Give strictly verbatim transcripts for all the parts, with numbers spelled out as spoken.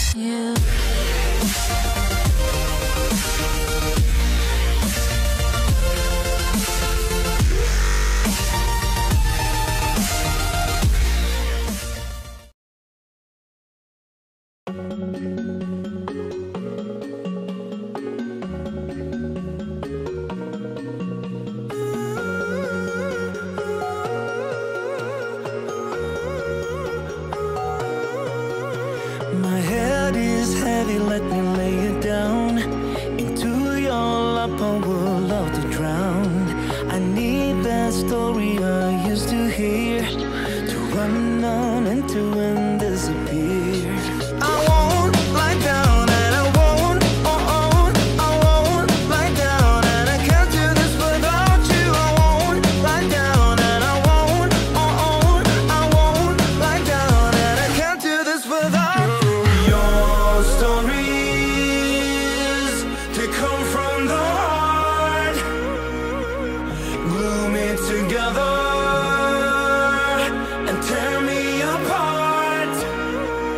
you. My head is heavy, let me lay it down into your lap, I would love to drown. I need that story I used to hear to run on into and disappear. I won't lie down and I won't, oh oh, I won't lie down and I can't do this without you. I won't lie down and I won't, oh oh, I won't lie down and I can't do this without you. Your stories, they come from the heart, glue me together and tear me apart.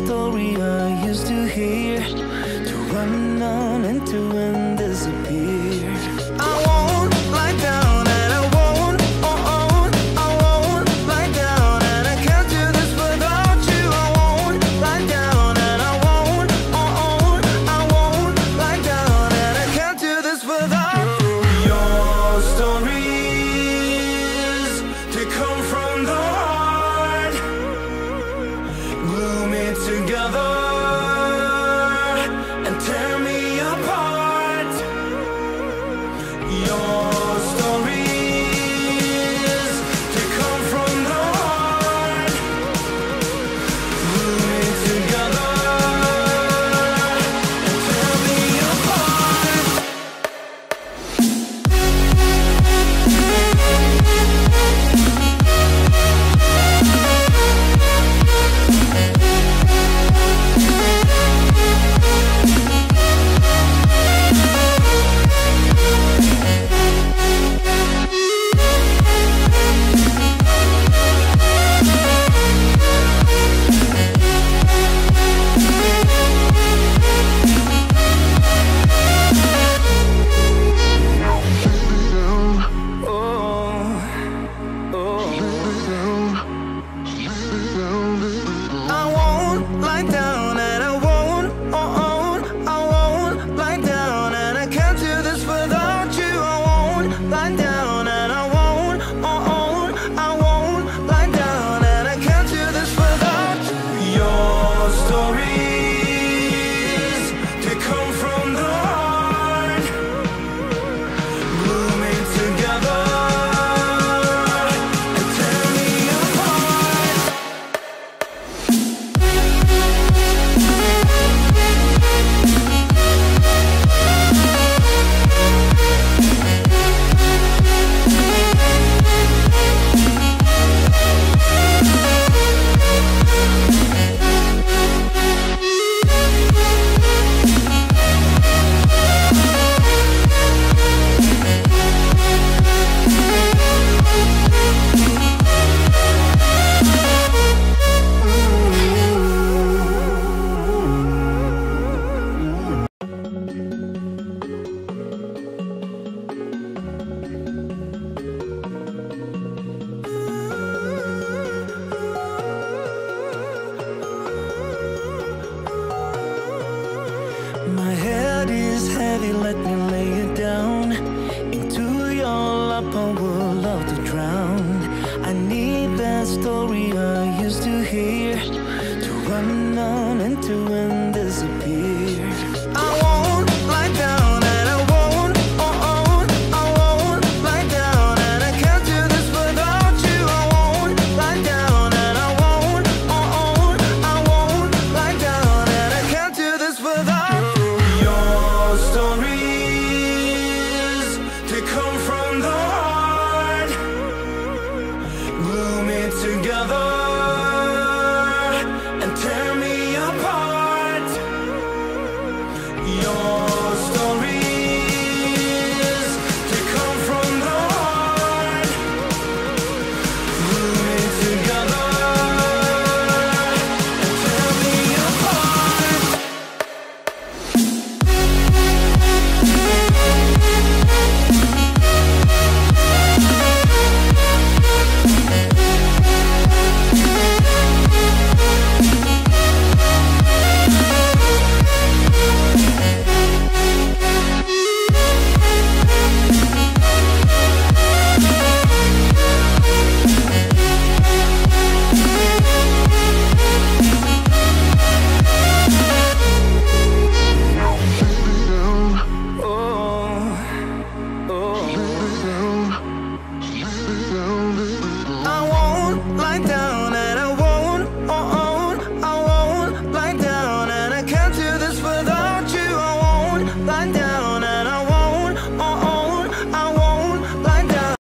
story I used to hear, to run on and to and disappear. I won't lie down and I won't, oh oh, I won't lie down and I can't do this without you. I won't lie down and I won't, oh oh, I won't lie down and I can't do this without you. Your stories, they come from the heart, glue me together and tear me apart. Your stories, they come from the heart, glue me together and tear me apart. I won't lie down and I won't, oh oh, I won't lie down and I can't do this without you. I won't lie down and I won't, oh oh, I won't lie down and I can't do this without you. Your stories, they come from the heart, glue me together and tear me apart. My head is heavy, let me lay it down. Into your lap I would love to drown. I need that story I used to hear, to run on and to and disappear.